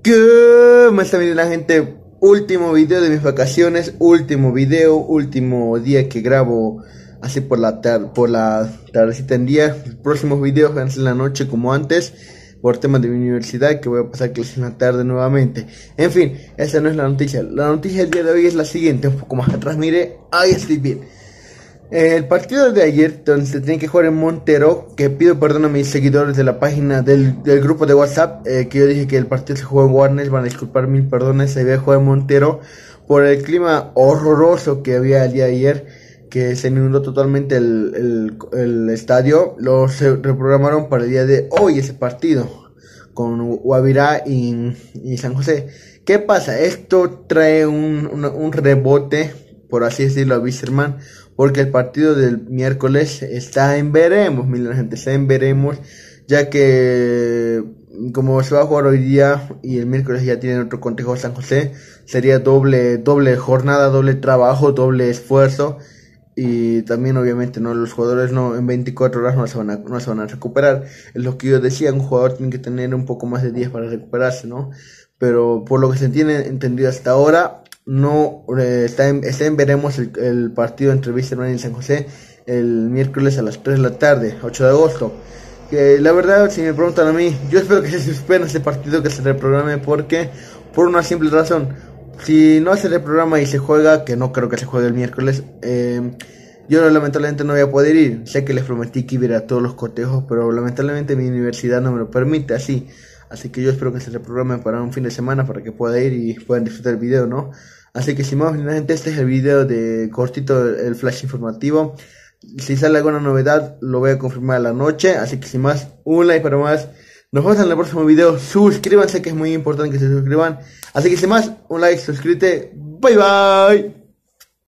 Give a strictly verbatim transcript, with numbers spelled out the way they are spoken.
¿Cómo está bien la gente? Último video de mis vacaciones, último video, último día que grabo así por la tarde, por la tardecita en día. Los próximos videos van a ser en la noche como antes, por temas de mi universidad, que voy a pasar clases en la tarde nuevamente. En fin, esa no es la noticia. La noticia del día de hoy es la siguiente, un poco más atrás, mire, ahí estoy bien. El partido de ayer, donde se tenía que jugar en Montero, que pido perdón a mis seguidores de la página del, del grupo de WhatsApp, eh, que yo dije que el partido se jugó en Warner, van a disculpar mil perdones, se había jugado en Montero, por el clima horroroso que había el día de ayer, que se inundó totalmente el, el, el estadio. Lo se reprogramaron para el día de hoy ese partido, con Guavirá y, y San José. ¿Qué pasa? Esto trae un, un, un rebote, por así decirlo, a Wisterman, porque el partido del miércoles está en veremos, mira gente, está en veremos, ya que como se va a jugar hoy día y el miércoles ya tienen otro cotejo San José, sería doble, doble jornada, doble trabajo, doble esfuerzo, y también obviamente no los jugadores no en veinticuatro horas no se van a, no se van a recuperar. Es lo que yo decía, un jugador tiene que tener un poco más de días para recuperarse, ¿no? Pero por lo que se tiene entendido hasta ahora, no eh, está, en, está en veremos el, el partido entre Wisterman y San José el miércoles a las tres de la tarde, ocho de agosto. Que la verdad, si me preguntan a mí, yo espero que se suspenda este partido, que se reprograme, porque por una simple razón, si no se reprograma y se juega, que no creo que se juegue el miércoles, eh, yo lamentablemente no voy a poder ir. Sé que les prometí que iba a ir a todos los cotejos, pero lamentablemente mi universidad no me lo permite así. Así que yo espero que se reprograme para un fin de semana para que pueda ir y puedan disfrutar el video, ¿no? Así que sin más, gente, este es el video de cortito, el flash informativo. Si sale alguna novedad, lo voy a confirmar a la noche. Así que sin más, un like para más. Nos vemos en el próximo video. Suscríbanse, que es muy importante que se suscriban. Así que sin más, un like, suscríbete. Bye bye.